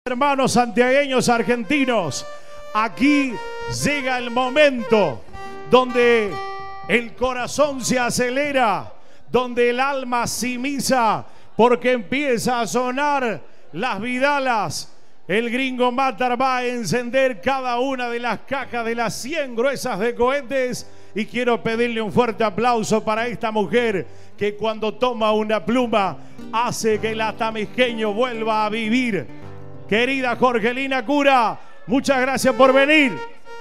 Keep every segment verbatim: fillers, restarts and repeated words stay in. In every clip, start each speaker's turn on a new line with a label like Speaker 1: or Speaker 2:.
Speaker 1: Hermanos santiagueños argentinos, aquí llega el momento donde el corazón se acelera, donde el alma se misa, porque empieza a sonar las vidalas. El Gringo Matar va a encender cada una de las cajas de las cien gruesas de cohetes, y quiero pedirle un fuerte aplauso para esta mujer que cuando toma una pluma hace que el atamisqueño vuelva a vivir. Querida Jorgelina Cura, muchas gracias por venir.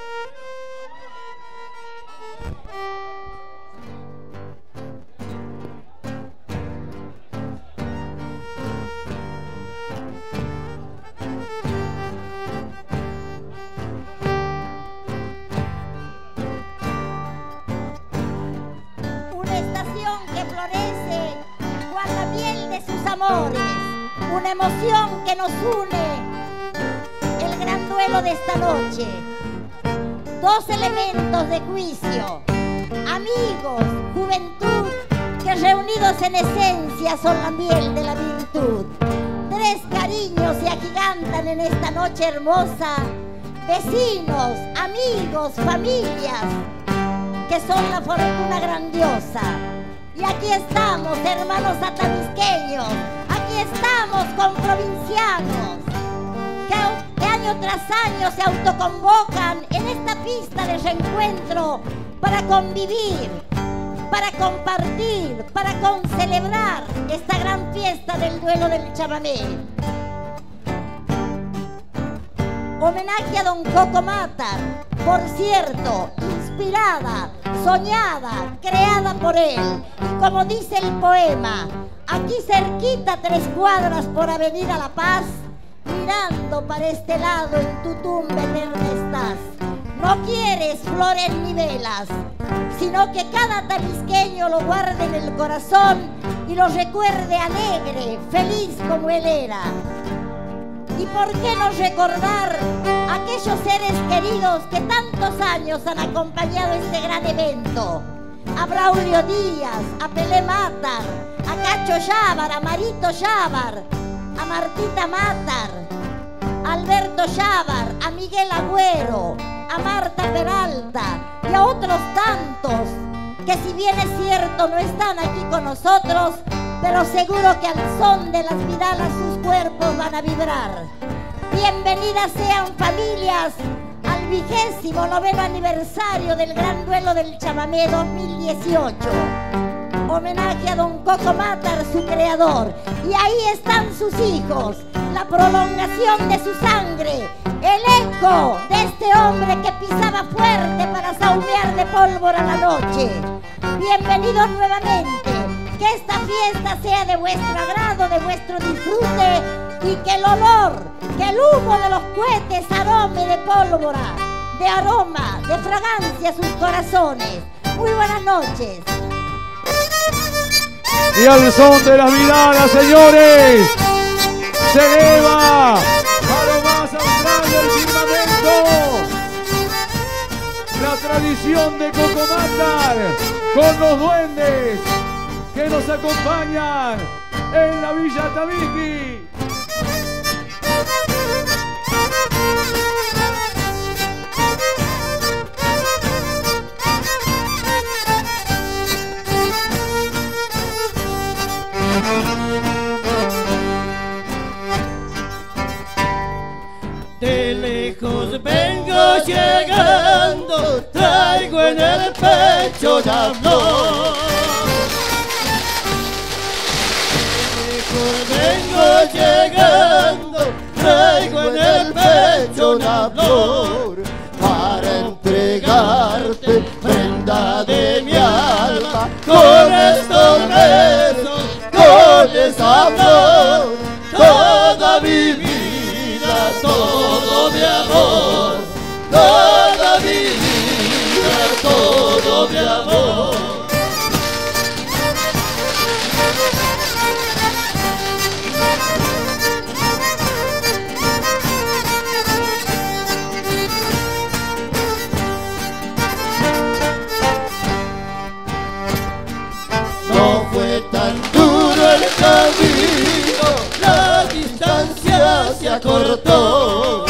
Speaker 2: Una estación que florece con la miel de sus amores. Una emoción que nos une, el gran duelo de esta noche. Dos elementos de juicio, amigos, juventud, que reunidos en esencia son la miel de la virtud. Tres cariños se agigantan en esta noche hermosa, vecinos, amigos, familias, que son la fortuna grandiosa. Y aquí estamos, hermanos atamisqueños, aquí estamos con provincianos que, que año tras año se autoconvocan en esta pista de reencuentro para convivir, para compartir, para concelebrar esta gran fiesta del duelo del chamamé. Homenaje a don Coco Matar, por cierto, inspirada, soñada, creada por él. Y como dice el poema, aquí cerquita, tres cuadras por Avenida La Paz, mirando para este lado en tu tumba eterna estás. No quieres flores ni velas, sino que cada tamisqueño lo guarde en el corazón y lo recuerde alegre, feliz como él era. ¿Y por qué no recordar a aquellos seres queridos que tantos años han acompañado este gran evento? A Braulio Díaz, a Pelé Matar, a Cacho Chávar, a Marito Chávar, a Martita Matar, a Alberto Chávar, a Miguel Agüero, a Marta Peralta y a otros tantos que, si bien es cierto, no están aquí con nosotros, pero seguro que al son de las vidalas sus cuerpos van a vibrar. Bienvenidas sean, familias, al vigésimo noveno aniversario del gran duelo del chamamé dos mil dieciocho. Homenaje a don Coco Matar, su creador. Y ahí están sus hijos, la prolongación de su sangre, el eco de este hombre que pisaba fuerte para saumear de pólvora la noche. Bienvenidos nuevamente. Que esta fiesta sea de vuestro agrado, de vuestro disfrute, y que el olor, que el humo de los cohetes arome de pólvora, de aroma, de fragancia sus corazones. Muy buenas noches.
Speaker 1: Y al son de las vidalas, señores, se eleva a lo más austral del firmamento la tradición de Coco Matar con los duendes que nos acompañan en la Villa Tabiqui.
Speaker 3: De lejos vengo llegando, traigo en el pecho la flor. Vengo llegando, traigo en el pecho una flor para entregarte, prenda de mi alma, con estos besos, con esa flor, toda mi vida, todo mi amor, toda mi vida, todo mi amor. No fue tan duro el camino, la distancia se acortó. cortó.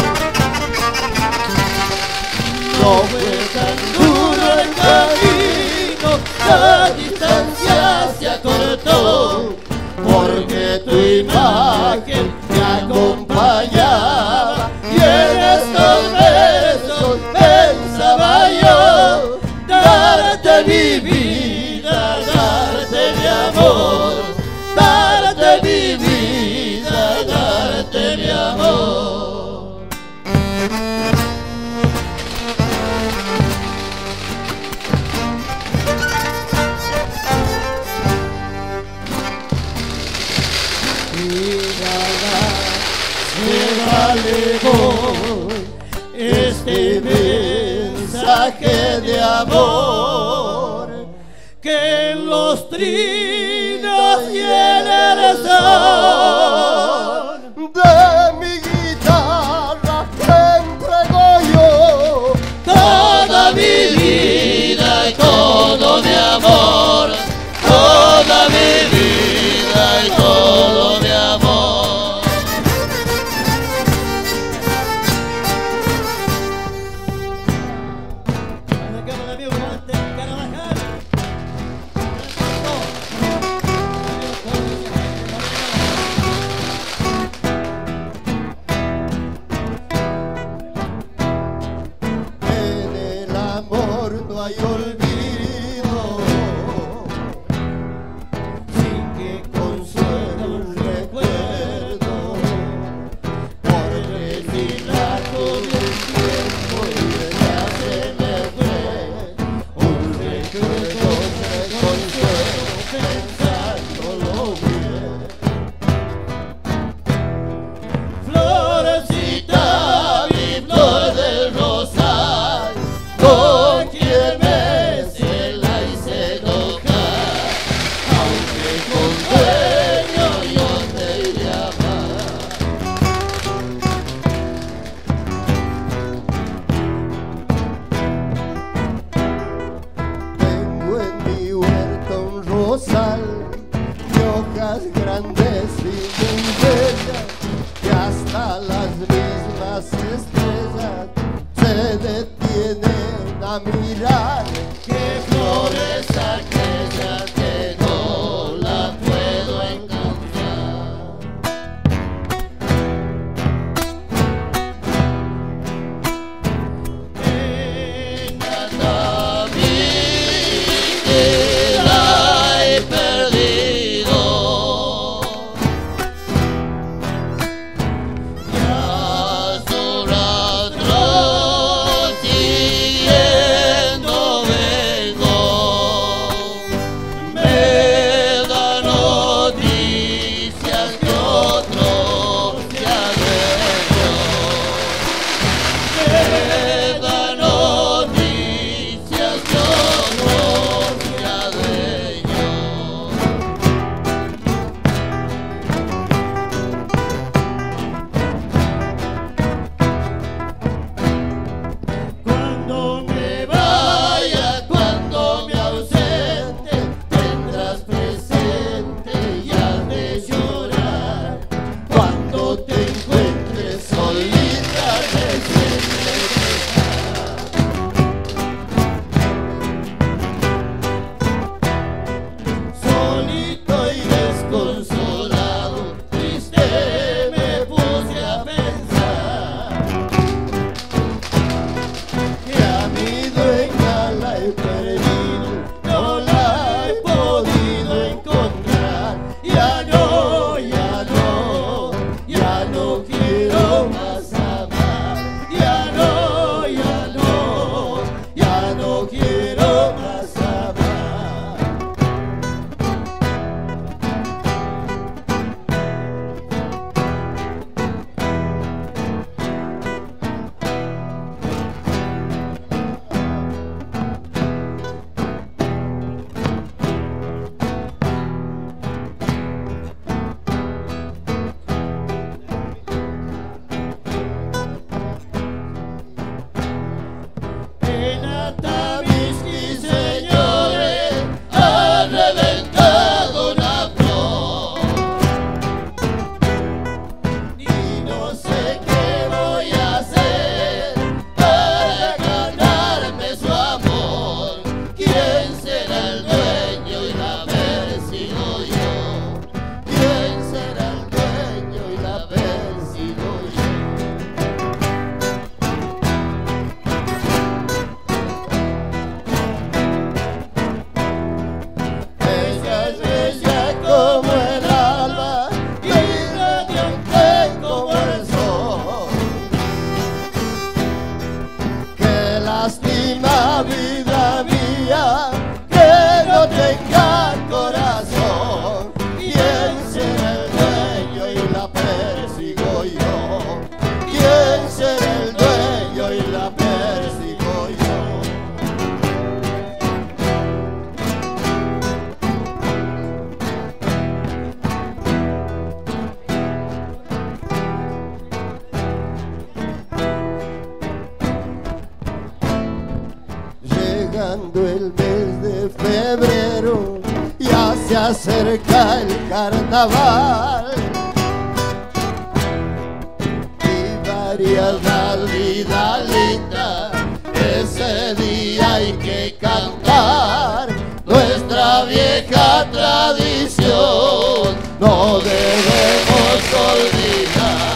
Speaker 3: No fue tan duro el camino, la distancia se acortó, porque tu imagen me acompañaba y en estos besos pensaba yo darte mi vida, darte mi amor, darte mi vida, darte mi amor. Este mensaje de amor que en los trinos y en el sol de mi guitarra entrego yo toda mi vida y todo mi amor, toda mi vida y todo mi amor. Hay olvido, sin que consuelo un recuerdo, porque si la todo el tiempo ya se me fue, un recuerdo de consuelo pensándolo bien. Florecita, mi flor del rosal, con quien me cela y se enoja, aunque con dueño yo te iré a amar. Tengo en mi huerto un rosal de hojas grandes y muy bellas, que hasta las mismas estrellas se detienen a mirar. Qué flores aquella que no la puedo encontrar. En Navidad la he perdido, ya su rastro siguiendo vengo. pasando el mes de febrero, ya se acerca el carnaval. Y variada vida linda, ese día hay que cantar nuestra vieja tradición, no debemos olvidar.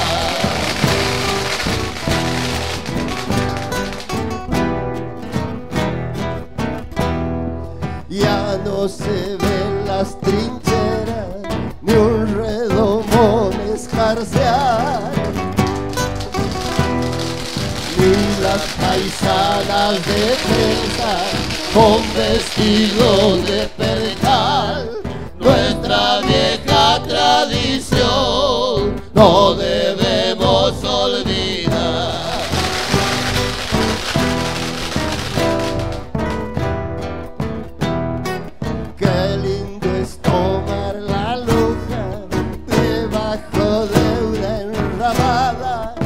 Speaker 3: Ya no se ven las trincheras, ni un redomón escarcear, ni las paisanas de trenza con vestidos de percal. Nuestra vieja tradición no debemos olvidar. Qué lindo es tomar la luja debajo de una enramada,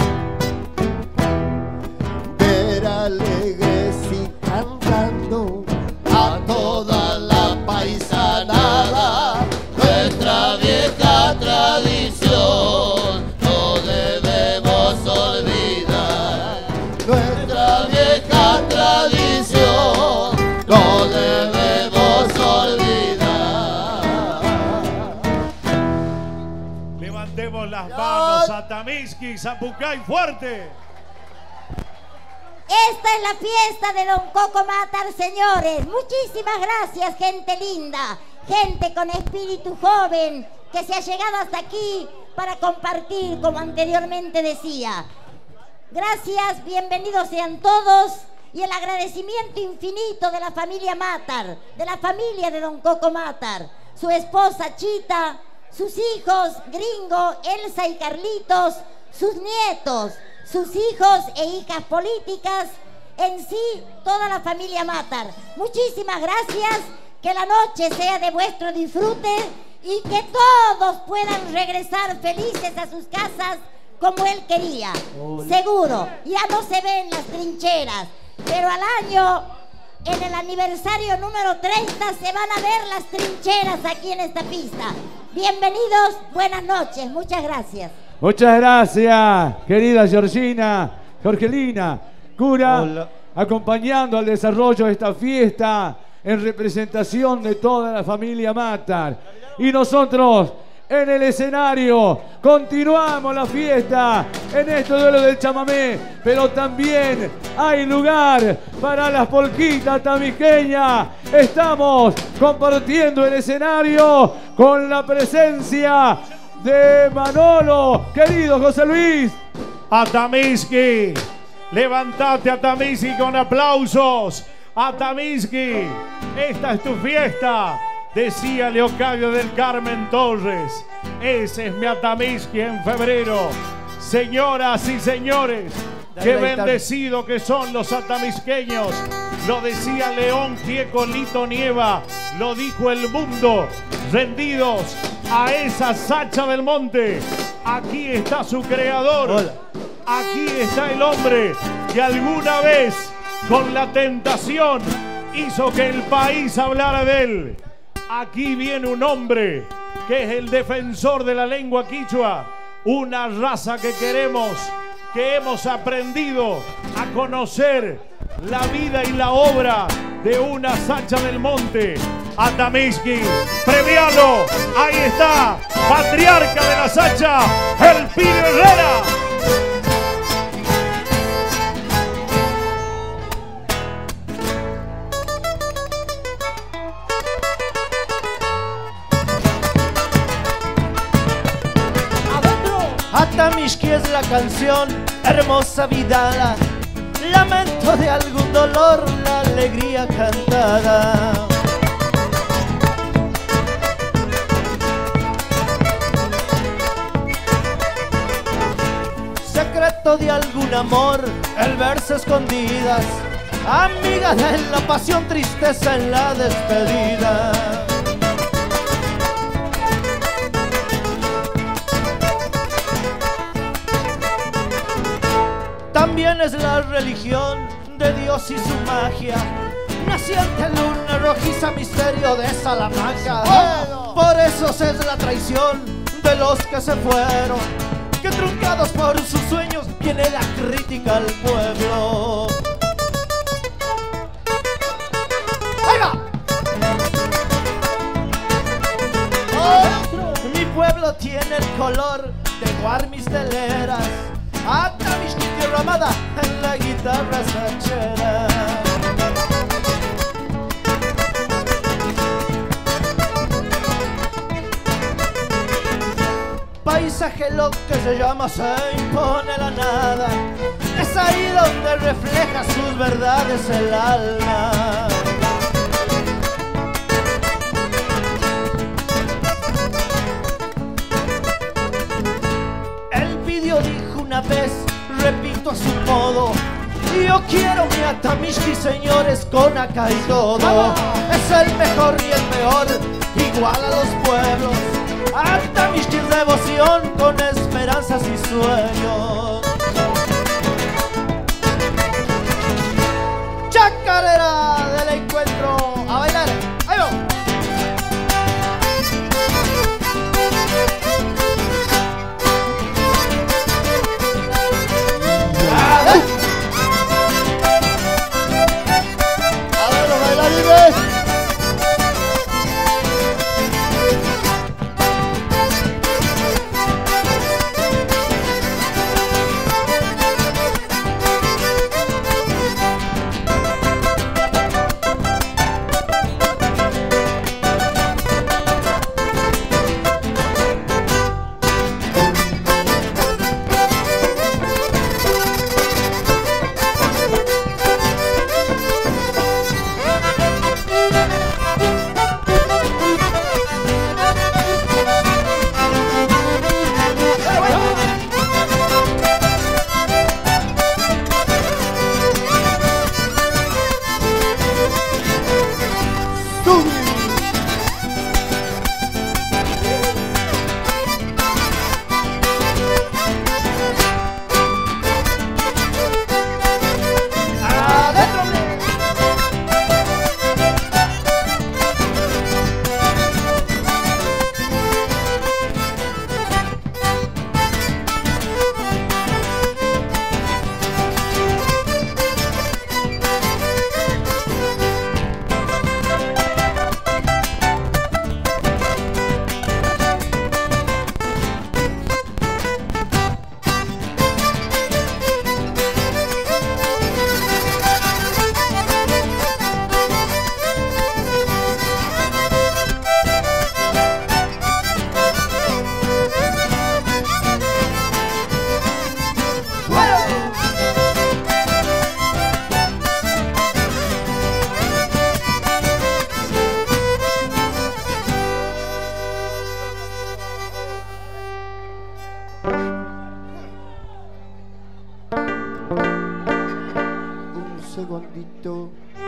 Speaker 3: ver alegres y cantando a toda la paisanada. Nuestra vieja tradición no debemos olvidar. Nuestra vieja tradición no debemos olvidar.
Speaker 1: Levantemos las manos a Atamisqui, Zapucay, fuerte.
Speaker 2: Esta es la fiesta de Don Coco Matar, señores. Muchísimas gracias, gente linda, gente con espíritu joven que se ha llegado hasta aquí para compartir, como anteriormente decía. Gracias, bienvenidos sean todos, y el agradecimiento infinito de la familia Matar, de la familia de Don Coco Matar, su esposa Chita, sus hijos Gringo, Elsa y Carlitos, sus nietos, sus hijos e hijas políticas, en sí toda la familia Matar. Muchísimas gracias, que la noche sea de vuestro disfrute y que todos puedan regresar felices a sus casas como él quería. Seguro, ya no se ven las trincheras, pero al año, en el aniversario número treinta, se van a ver las trincheras aquí en esta pista. Bienvenidos, buenas noches, muchas gracias.
Speaker 4: Muchas gracias, querida Georgina, Jorgelina, cura,
Speaker 3: Hola.
Speaker 4: acompañando al desarrollo de esta fiesta en representación de toda la familia Matar. Y nosotros, en el escenario, continuamos la fiesta en este duelo del chamamé, pero también hay lugar para las polquitas tamisqueñas. Estamos compartiendo el escenario con la presencia de Manolo, querido José Luis.
Speaker 1: Atamisqui, levántate, Atamisqui, con aplausos. Atamisqui, esta es tu fiesta, decía Leocadio del Carmen Torres. Ese es mi Atamisqui en febrero. Señoras y señores, qué bendecido que son los atamisqueños. Lo decía León Gieco Lito Nieva, lo dijo el mundo. Rendidos a esa Sacha del Monte, aquí está su creador.
Speaker 3: Hola.
Speaker 1: Aquí está el hombre que alguna vez, con la tentación, hizo que el país hablara de él. Aquí viene un hombre que es el defensor de la lengua quichua, una raza que queremos, que hemos aprendido a conocer la vida y la obra de una Sacha del Monte. Atamisqui, premialo, ahí está, patriarca de la Sacha, el Pino Herrera.
Speaker 3: Atamisqui es la canción, hermosa vidala, lamento de algún dolor, la alegría cantada. Secreto de algún amor, el verso escondidas, amiga de la pasión, tristeza en la despedida. También es la religión de Dios y su magia, naciente luna rojiza, misterio de Salamanca.
Speaker 5: Bueno.
Speaker 3: Por eso es la traición de los que se fueron, que truncados por sus sueños viene la crítica al pueblo. ¡Ahí va! Oh, mi pueblo tiene el color de Guarmis teleras, Atamish mi tierra amada en la guitarra sachera. Paisaje lo que se llama se impone la nada, es ahí donde refleja sus verdades el alma. El Pidio dijo una vez, repito a su modo, yo quiero mi Atamishki, señores, con acá y todo. Es el mejor y el peor, igual a los pueblos. Atamishki es devoción con esperanzas y sueños. Chacarera del encuentro, a bailar, ahí va.
Speaker 5: A ver los bailarines. segundito.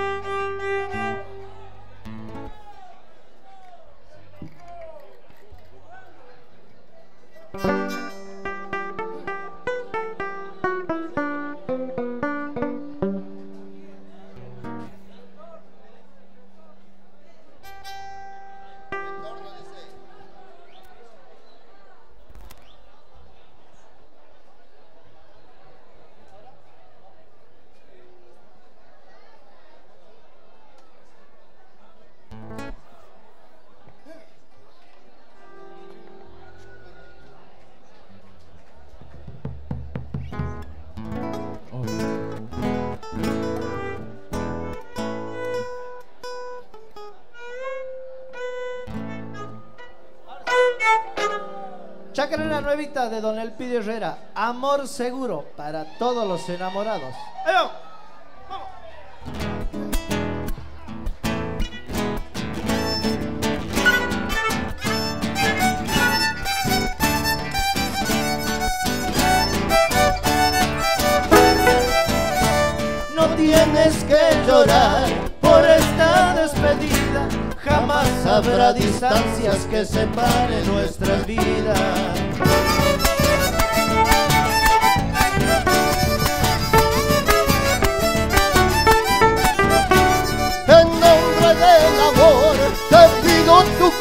Speaker 5: Chacarera nuevita de Don Elpidio Herrera, amor seguro para todos los enamorados. ¡Ahí va! ¡Vamos! No tienes que llorar por esta despedida, jamás habrá distancias que separen nuestras vidas.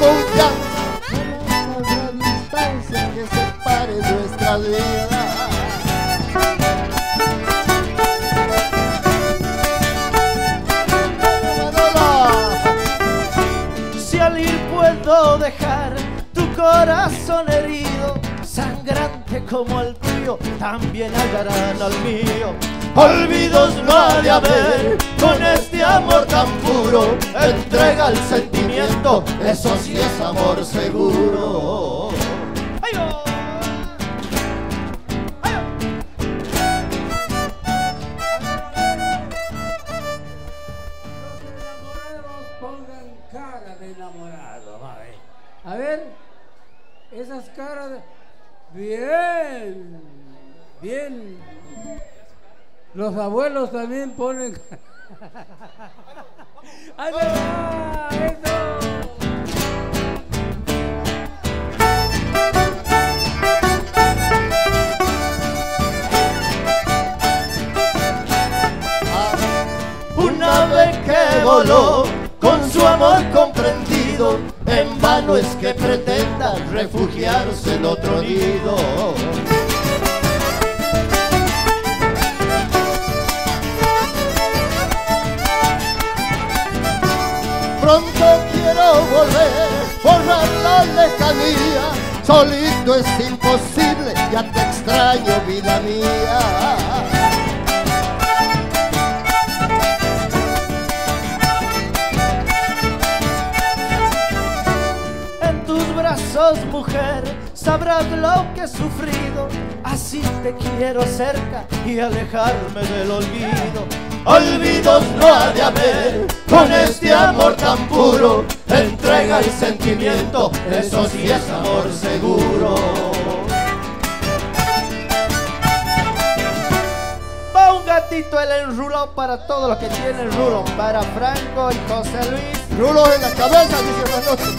Speaker 3: confianza, jamás habrá distancia que separe nuestras vidas.
Speaker 5: Si al ir puedo dejar tu corazón herido, sangrante como el tuyo, también hallarán al mío. Olvidos no ha de haber con este amor tan puro, entrega el sentimiento, eso sí es amor seguro. ¡Ay, oh! ¡Ay,
Speaker 6: oh! Pongan cara de enamorado, a ver. A ver, esas caras de... Bien, bien. Los abuelos también ponen... ¡Ahí va! ¡Eso!
Speaker 5: Un ave que voló con su amor comprendido, en vano es que pretenda refugiarse en otro nido.
Speaker 3: Pronto quiero volver, borrar la lejanía, solito es imposible, ya te extraño, vida mía.
Speaker 5: En tus brazos, mujer, sabrás lo que he sufrido, así te quiero cerca y alejarme del olvido. Olvidos no ha de haber con este amor tan puro, entrega el sentimiento, eso sí es amor seguro. Va un gatito el enrulón para todos los que tienen rulo, para Franco y José Luis.
Speaker 3: Rulos en la cabeza, dice Manocho.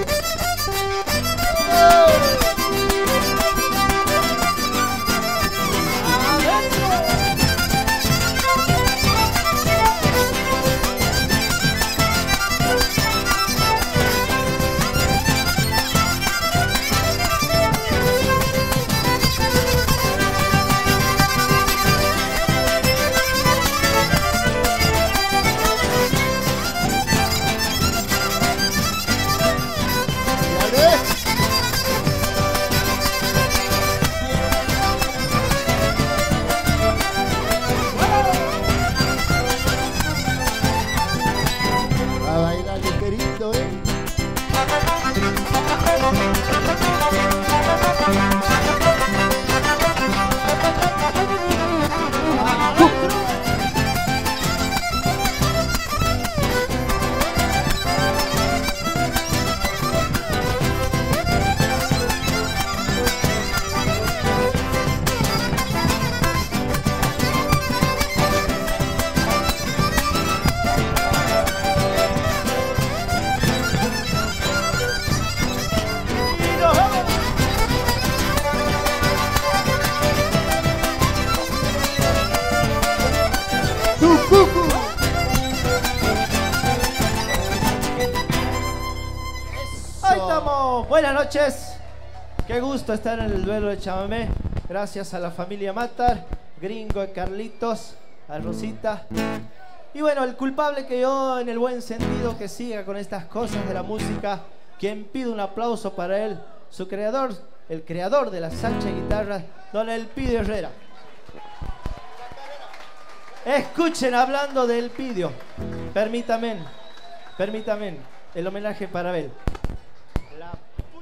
Speaker 5: Ahí estamos, buenas noches. Qué gusto estar en el duelo de chamamé. Gracias a la familia Matar, Gringo, Carlitos, a Rosita. Y bueno, el culpable que yo, en el buen sentido, que siga con estas cosas de la música, quien pide un aplauso para él, su creador, el creador de la Sancha Guitarra, don Elpidio Herrera. Escuchen hablando de Elpidio. Permítame, permítame, el homenaje para él. La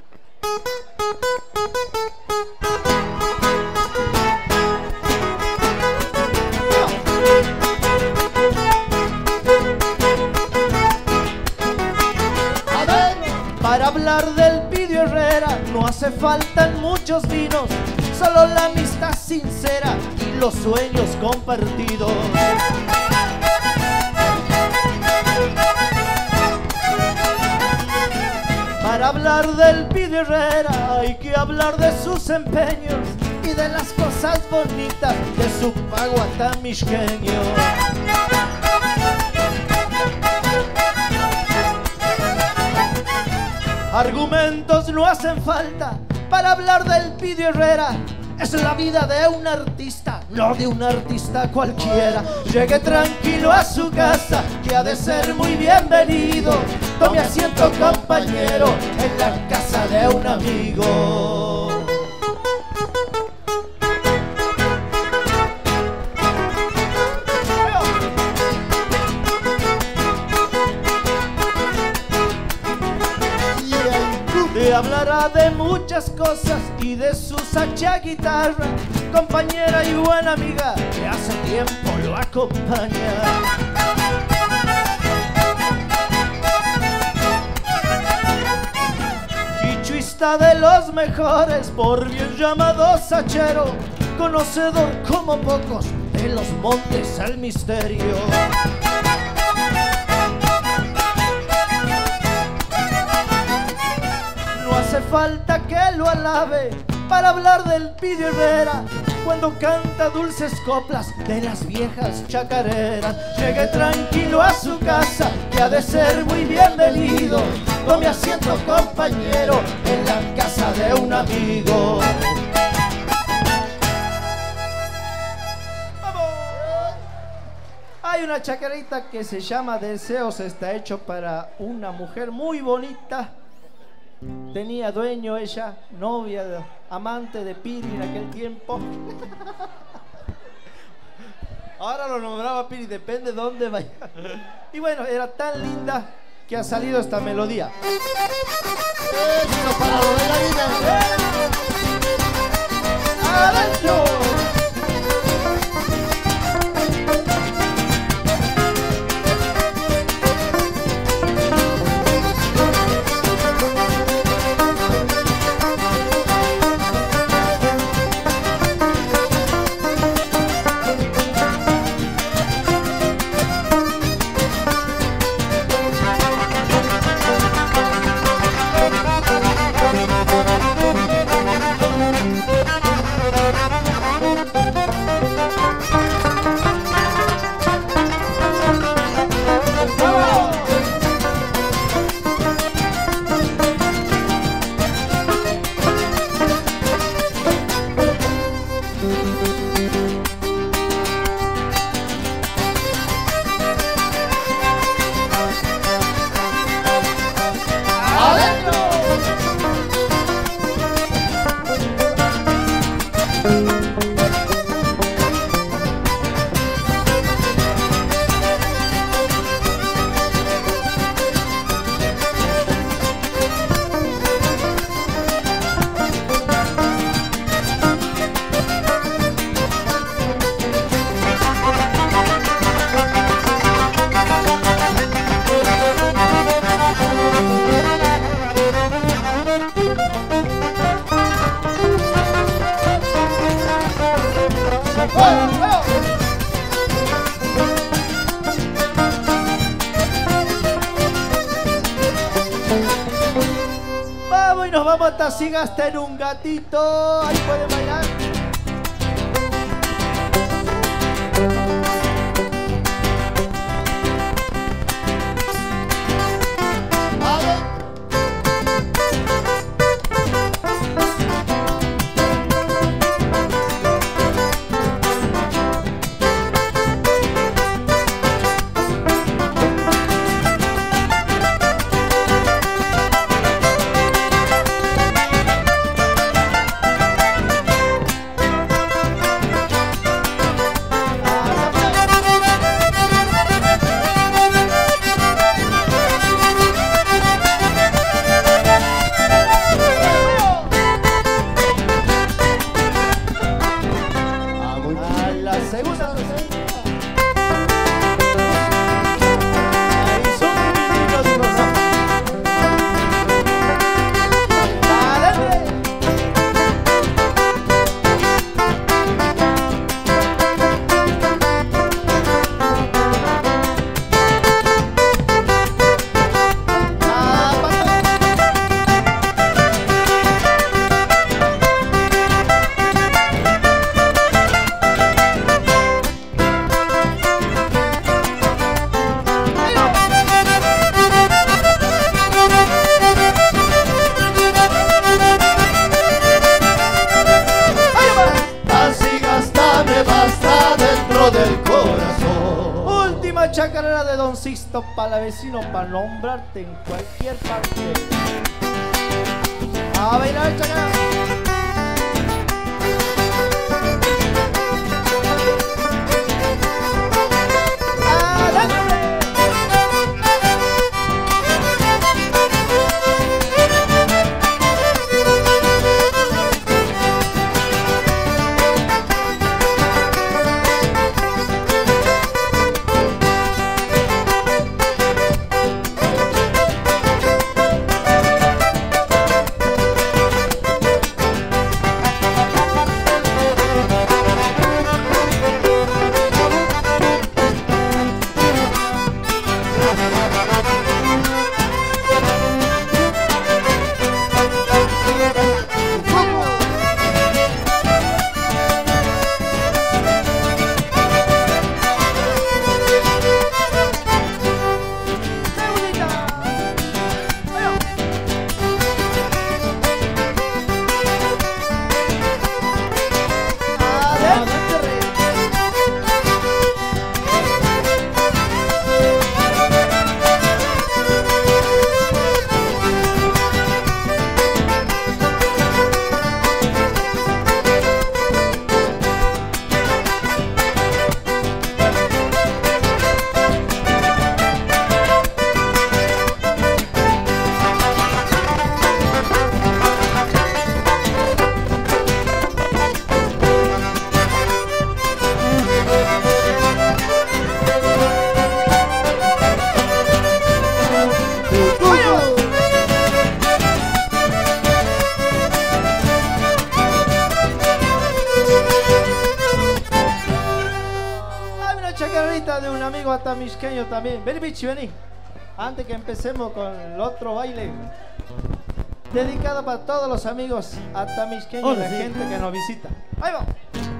Speaker 5: Para hablar del Elpidio Herrera no hace falta muchos vinos, solo la amistad sincera y los sueños compartidos. Para hablar del Elpidio Herrera hay que hablar de sus empeños y de las cosas bonitas de su paguatán mixqueño. Argumentos no hacen falta para hablar del Pidio Herrera. Es la vida de un artista, no de un artista cualquiera. Llegue tranquilo a su casa, que ha de ser muy bienvenido. Tome asiento, compañero, en la casa de un amigo. Te hablará de muchas cosas y de su sacha guitarra, compañera y buena amiga que hace tiempo lo acompaña. Quichuista de los mejores, por bien llamado sachero, conocedor como pocos de los montes al misterio. No hace falta que lo alabe para hablar del Pidio Herrera, cuando canta dulces coplas de las viejas chacareras. Llegue tranquilo a su casa, que ha de ser muy bienvenido. Tome asiento, compañero, en la casa de un amigo. ¡Vamos! Hay una chacarita que se llama Deseos, está hecho para una mujer muy bonita. Tenía dueño ella, novia, amante de Piri en aquel tiempo. Ahora lo nombraba Piri, depende de dónde vaya. Y bueno, era tan linda que ha salido esta melodía.
Speaker 3: Éxito para lo de la vida.
Speaker 5: ¡Adentro! Vamos y nos vamos hasta si gasten un gatito. Ahí pueden bailar.
Speaker 3: del corazón.
Speaker 5: Última chacarera de Don Sixto para vecino, para nombrarte en cualquier parte. A bailar chacarera. Atamisqueño también. Vení, bichi, vení. Antes que empecemos con el otro baile, dedicado para todos los amigos atamisqueños, la sí. gente que nos visita. Ahí va.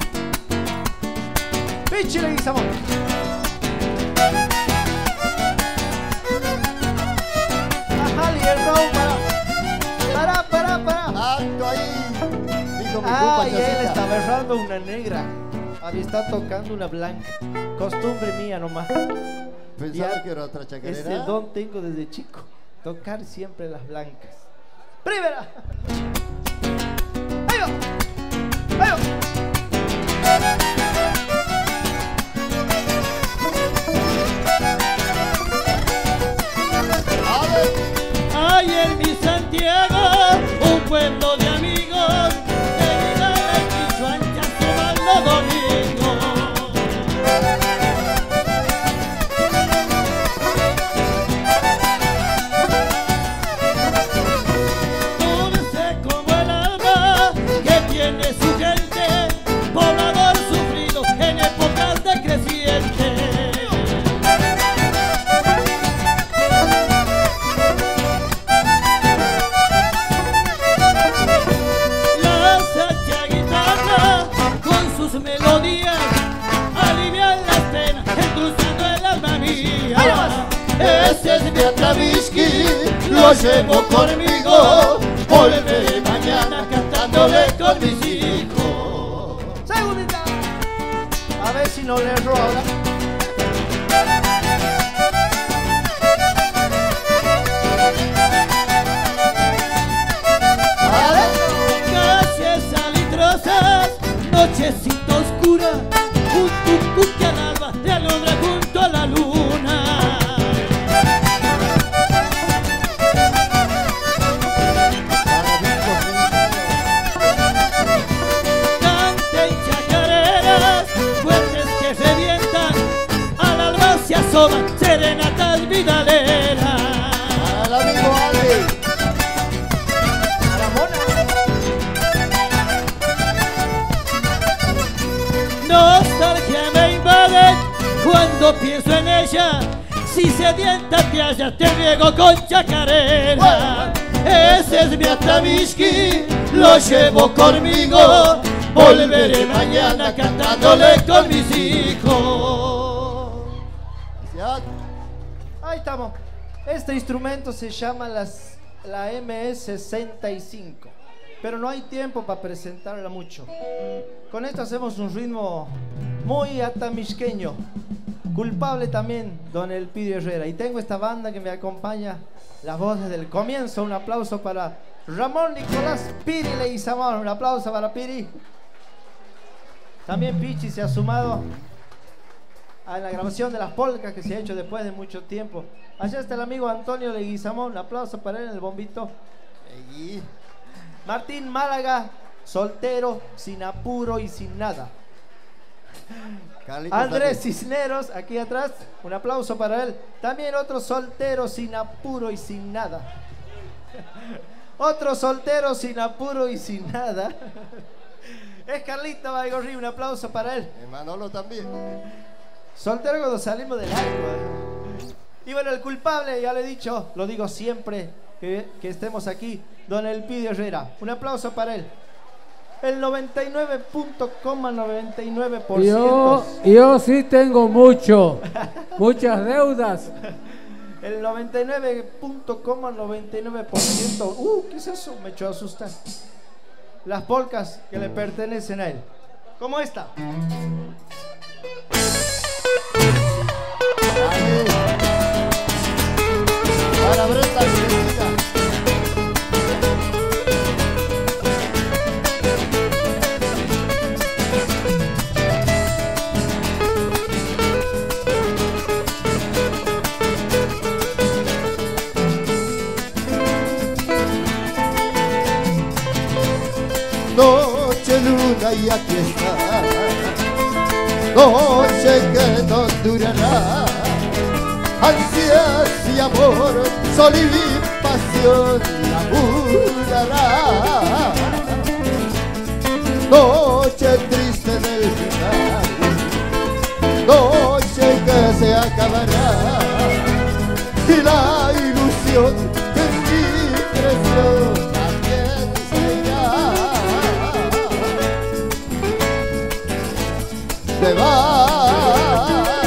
Speaker 5: Bichi, le guisamos. Ajá, y el round para. Para, para, para.
Speaker 3: Alto ahí. Dijo mi
Speaker 5: ah,
Speaker 3: culpa,
Speaker 5: y
Speaker 3: Chocita.
Speaker 5: él está berrando una negra. Ahí está tocando una blanca. Costumbre mía nomás.
Speaker 3: Pensaba
Speaker 5: Ya,
Speaker 3: que era otra chacarera.
Speaker 5: ese don tengo desde chico. Tocar siempre las blancas. ¡Primera! ¡Ahí va! ¡Ahí va!
Speaker 7: Ay, en mi Santiago, un pueblo de amigos, de vida y quiso ancha tomando domingo. Dulce como el alma que tiene su gente, poblador sufrido en épocas de creciente. Melodías alivian las penas, endulzando el alma mía.
Speaker 3: Ese es mi Atamisqui, lo llevo conmigo. Volveré mañana cantándole con mis hijos.
Speaker 5: Segundita. A ver si no le erro ahora.
Speaker 7: Calles salitrosas, nochecita oscura, un tucu que al alba te alumbra junto a la luna. Canten chacareras fuertes que revientan, al alba se asoman serenatas vidaleras.
Speaker 3: Al amigo Ale.
Speaker 7: Nostalgia me invade cuando pienso en ella. Si sedienta te hallas, te riego con chacarera. Ese es mi Atamisqui, lo llevo conmigo. Volveré mañana cantándole con mis hijos.
Speaker 5: Ahí estamos. Este instrumento se llama las, la M E sesenta y cinco. Pero no hay tiempo para presentarla mucho. Con esto hacemos un ritmo muy atamisqueño. Culpable también, don Elpidio Herrera. Y tengo esta banda que me acompaña, las voces del comienzo. Un aplauso para Ramón Nicolás Piri Leguizamón. Un aplauso para Piri. También Pichi se ha sumado a la grabación de las polcas que se ha hecho después de mucho tiempo. Allá está el amigo Antonio Leguizamón. Un aplauso para él en el bombito. Martín Málaga, soltero, sin apuro y sin nada.
Speaker 3: Carlitos
Speaker 5: Andrés
Speaker 3: también.
Speaker 5: Cisneros, aquí atrás, un aplauso para él. También otro soltero sin apuro y sin nada. Otro soltero sin apuro y sin nada. Es Carlito Baigorri, un aplauso para él.
Speaker 3: Y Manolo también.
Speaker 5: Soltero cuando salimos del agua. Y bueno, el culpable, ya le he dicho, lo digo siempre que, que estemos aquí, don Elpidio Herrera. Un aplauso para él. El noventa y nueve punto noventa y nueve por ciento.
Speaker 6: Yo, yo sí tengo mucho, muchas deudas.
Speaker 5: El noventa y nueve punto noventa y nueve por ciento. Uh, ¿qué es eso? Me echó a asustar. Las polcas que le pertenecen a él. Como esta.
Speaker 3: Ahí. Para Brenda Cristina. Noche luna y aquí está, noche que no durará, ansias y amor, sol y pasión la durará. Noche triste del final, noche que se acabará, y la ilusión que en mí creció también se irá. Se va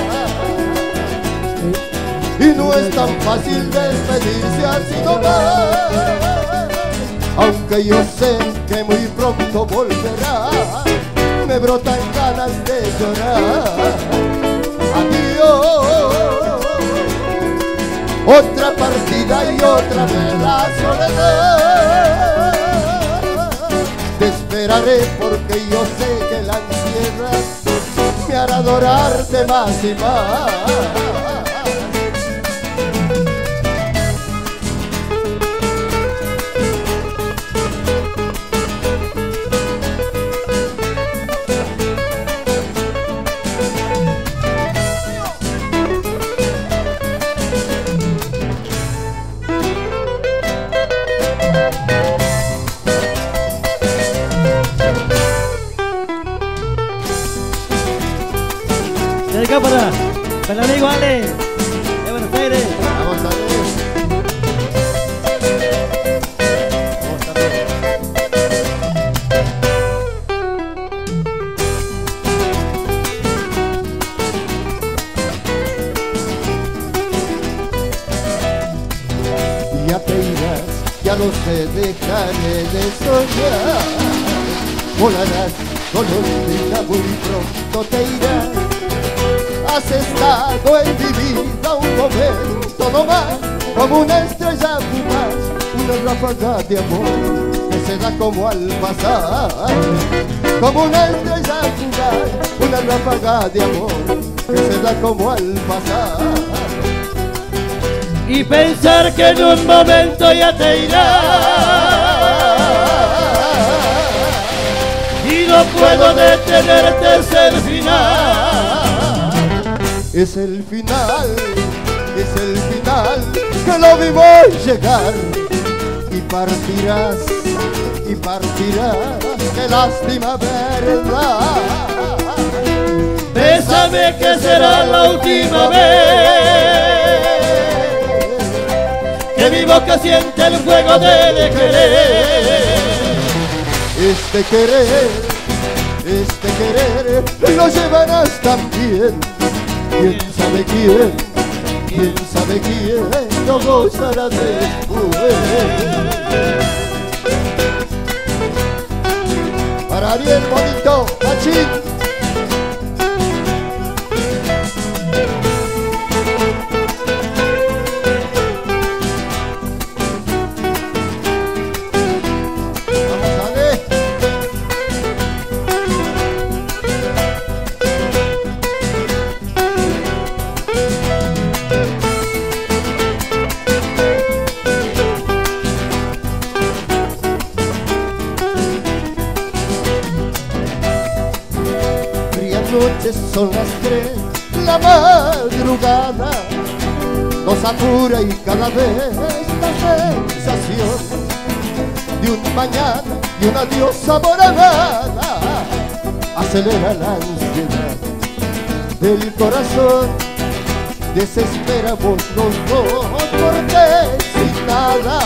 Speaker 3: y no es tan fácil despedirse así nomás, aunque yo sé que muy pronto volverá, me brotan ganas de llorar. Adiós, otra partida y otra vez la soledad. Te esperaré porque yo sé que la encierras, me hará adorarte más y más.
Speaker 7: De acá para, para el amigo Ale, de Buenos Aires.
Speaker 3: Vamos a ver. Vamos a ver. Ya te irás, ya no sé, dejaré de soñar. Volarás con olvida, muy pronto te irás. Has estado en mi vida un momento nomás, como una estrella fugaz, una ráfaga de amor que se da como al pasar. Como una estrella fugaz, una ráfaga de amor que se da como al pasar.
Speaker 7: Y pensar que en un momento ya te irás, y no puedo detenerte, es el final.
Speaker 3: Es el final, es el final, que lo vimos llegar. Y partirás, y partirás, qué lástima, verdad.
Speaker 7: Bésame que será la última vez que mi boca siente el fuego del querer.
Speaker 3: Este querer, este querer, lo llevarás también. ¿Quién sabe quién? ¿Quién sabe quién lo gozará después? Para Ariel Bonito, Machín. son las tres, la madrugada nos apura y cada vez la sensación de un mañana y un adiós sabor a nada acelera la ansiedad del corazón. Desesperamos los dos porque sin nada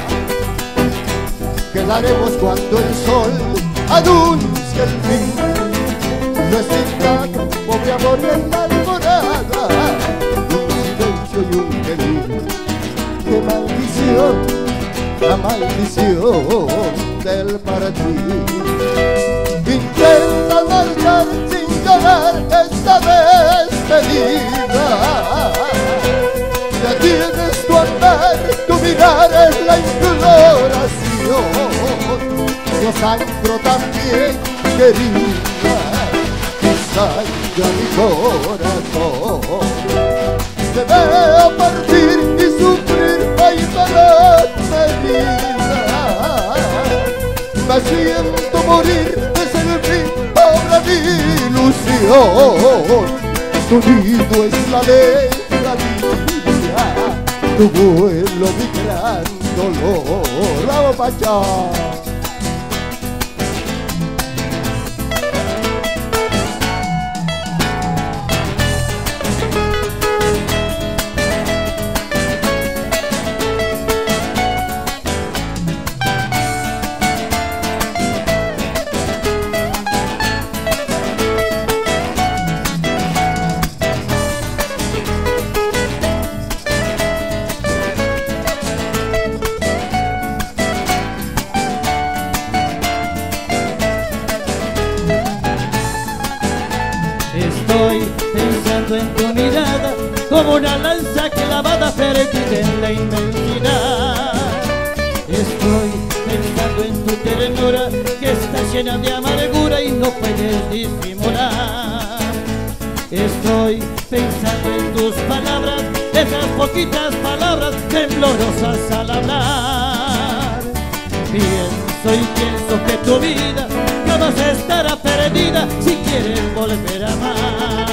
Speaker 3: quedaremos cuando el sol anuncie el fin. No es ingrato, pobre amor en la alborada, un silencio y un querer. ¡Qué maldición, la maldición del para ti! Intenta marchar sin llorar esta despedida. Ya tienes tu andar, tu mirar es la imploración. Yo sangro también, querida, que salga mi corazón. Te veo partir y sufrir, ay, para herida. Me siento morir, es el fin, obra mi ilusión. Tu nido es la alegría, tu vuelo mi gran dolor. ¡Bravo, Pacha!
Speaker 7: Estoy pensando en tu mirada como una lanza clavada perdida en la inmensidad. Estoy pensando en tu ternura que está llena de amargura y no puedes disimular. Estoy pensando en tus palabras, esas poquitas palabras temblorosas al hablar. Pienso y pienso que tu vida jamás estará perdida si quieres volver a amar.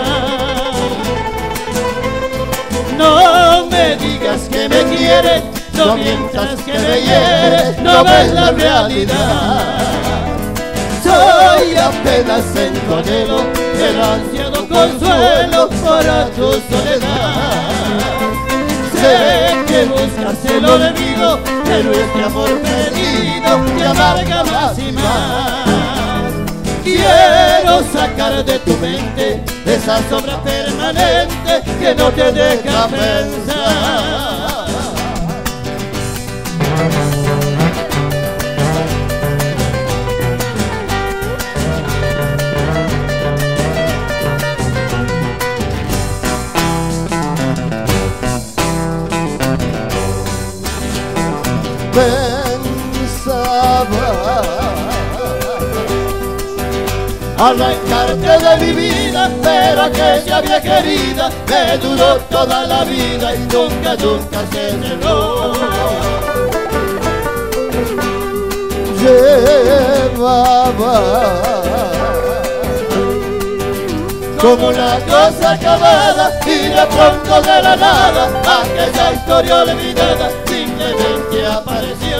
Speaker 7: No me digas que me quieres, no mientras que me hieres, no ves la realidad. Soy apenas en tu anhelo, el ansiado consuelo para tu soledad. Sé que buscas el olvido de nuestro amor perdido que amarga más y más. Quiero sacar de tu mente esa sombra permanente que no te deja pensar.
Speaker 3: Pensaba arrancarte de mi vida, pero aquella vieja querida me duró toda la vida y nunca, nunca se cerró. Llevaba como una cosa acabada y de pronto de la nada aquella historia olvidada simplemente apareció.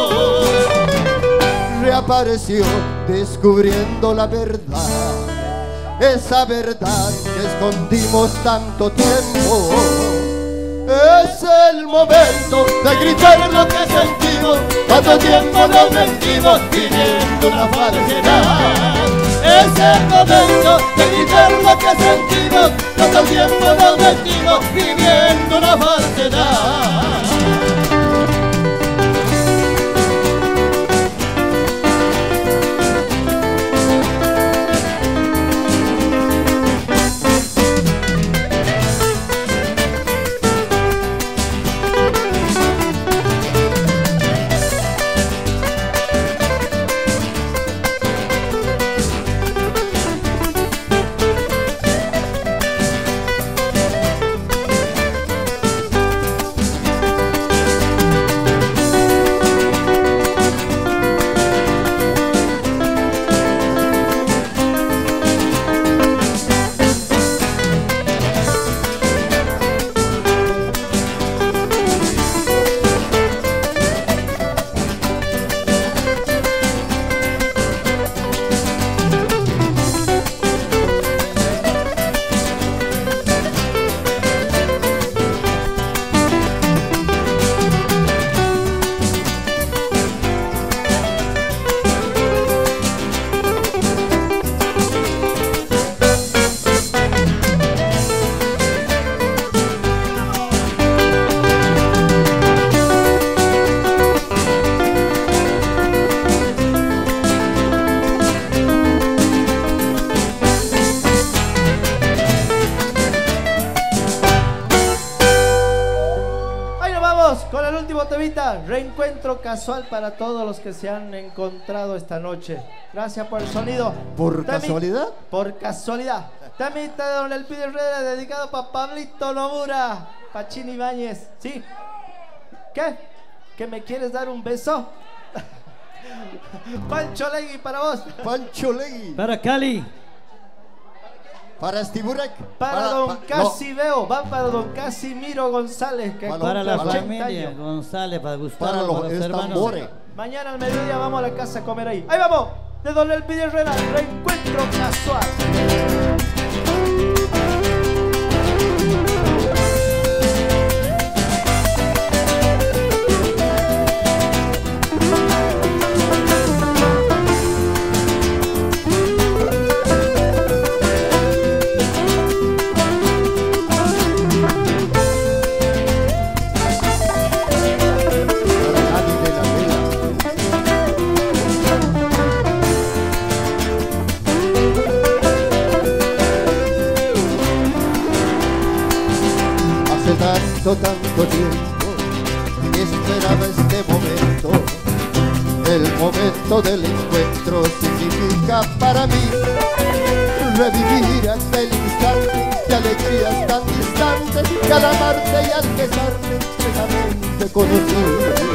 Speaker 3: Reapareció descubriendo la verdad, esa verdad que escondimos tanto tiempo. Es el momento de gritar lo que sentimos, tanto tiempo nos mentimos viviendo una falsedad. Es el momento de gritar lo que sentimos, tanto tiempo nos mentimos viviendo una falsedad.
Speaker 5: último temita, reencuentro casual para todos los que se han encontrado esta noche. Gracias por el sonido.
Speaker 3: ¿Por
Speaker 5: Temi-
Speaker 3: casualidad?
Speaker 5: Por casualidad. Temita de Don Elpidio Herrera dedicado para Pablito Nomura, para Chini Ibáñez. ¿Sí? ¿Qué? ¿Que me quieres dar un beso? Pancho Legui para vos.
Speaker 3: Pancho Legui.
Speaker 7: Para Cali.
Speaker 3: Para Stiburek.
Speaker 5: Para, Don
Speaker 3: pa-
Speaker 5: Casimiro, va para Don Casimiro González. Que
Speaker 3: Para
Speaker 7: Para la
Speaker 5: cumple
Speaker 7: familia
Speaker 5: ochenta años.
Speaker 7: González, para Gustavo,
Speaker 3: Para los
Speaker 7: para los hermanos.
Speaker 3: estambores.
Speaker 5: Mañana al mediodía vamos a la casa a comer ahí. Ahí vamos, de Don Elpidio Herrera, reencuentro casual.
Speaker 3: Para Dani de la Vela. Hace tanto, tanto tiempo que esperaba este momento. El momento del encuentro significa para mí revivir aquel instante de alegrías tan distantes que al amarte y al besarte expresamente conocí.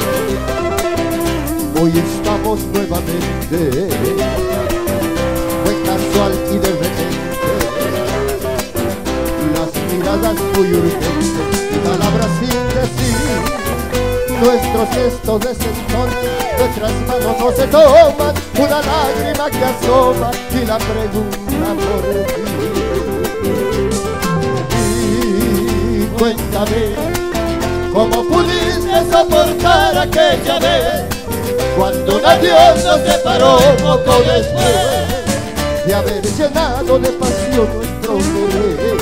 Speaker 3: Hoy estamos nuevamente, fue casual y de repente, las miradas muy urgentes y palabras sin decir, nuestros gestos de sentón, nuestras manos no se toman, una lágrima que asoma y la pregunta por ti. Y cuéntame, ¿cómo pudiste soportar aquella vez cuando un adiós nos separó poco después de haber llenado de pasión nuestro querer?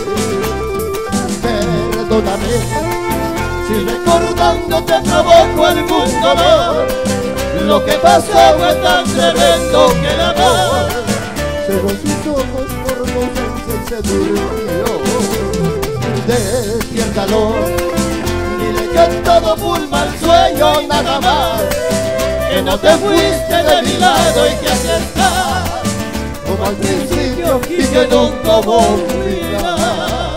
Speaker 3: Perdóname si recordándote provoco algún dolor. Lo que pasó fue tan tremendo que el amor cerró sus ojos por ausencia y se durmió. Despiértalo, dile que todo fue un mal sueño y nada más, que no te fuiste de mi lado y que aquí estás como al principio y que nunca hubo un final.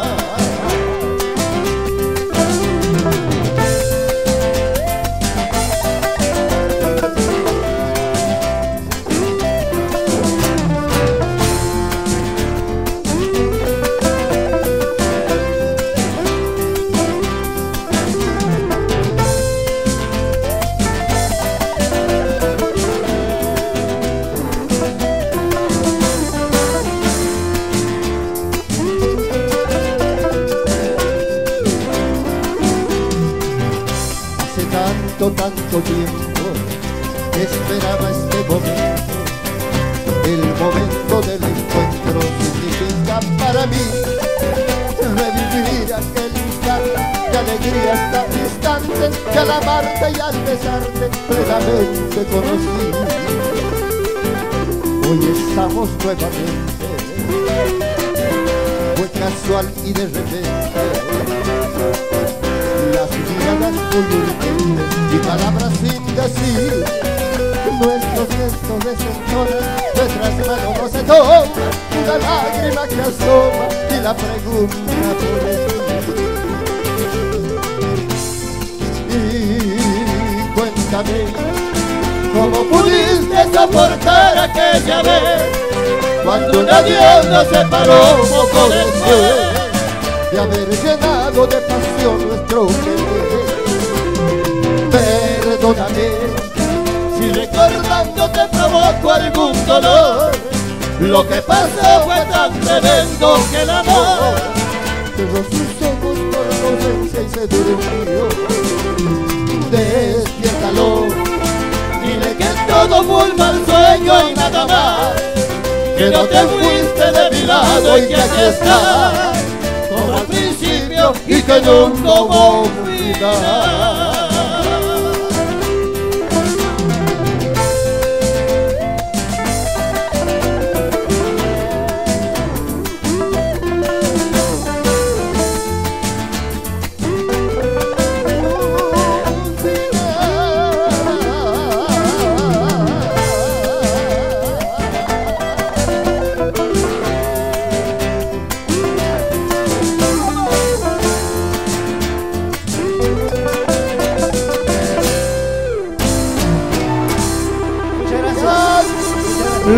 Speaker 3: Tanto, tanto tiempo que esperaba este momento. El momento del encuentro significa para mí revivir aquel instante de alegrías tan distantes que al amarte y al besarte plenamente conocí. Hoy estamos nuevamente, fue casual y de repente, las miradas muy urgentes y palabras sin decir, nuestros gestos de sentores, nuestras manos no se toman, una lágrima que asoma y la pregunta por ti. Y cuéntame, ¿cómo pudiste soportar aquella vez cuando un adiós nos separó poco después de haber llenado de pasión nuestro querer? Perdóname si recordando te provoco algún dolor. Lo que pasó fue tan tremendo que el amor cerró sus ojos por la ausencia y se durmió. Despiértalo, dile que todo fue un mal sueño y nada más, que no te fuiste de mi lado y que aquí estás como al principio y que nunca hubo un final.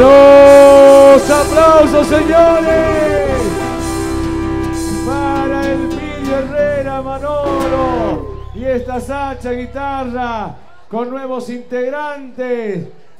Speaker 4: Los aplausos, señores, para el Emilio Herrera Manolo y esta Sacha guitarra con nuevos integrantes.